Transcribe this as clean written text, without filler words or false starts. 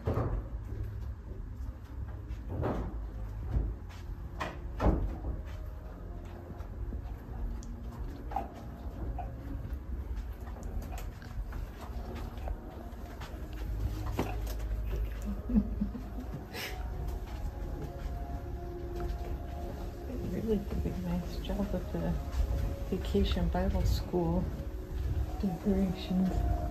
Really did a nice job with the Vacation Bible School decorations.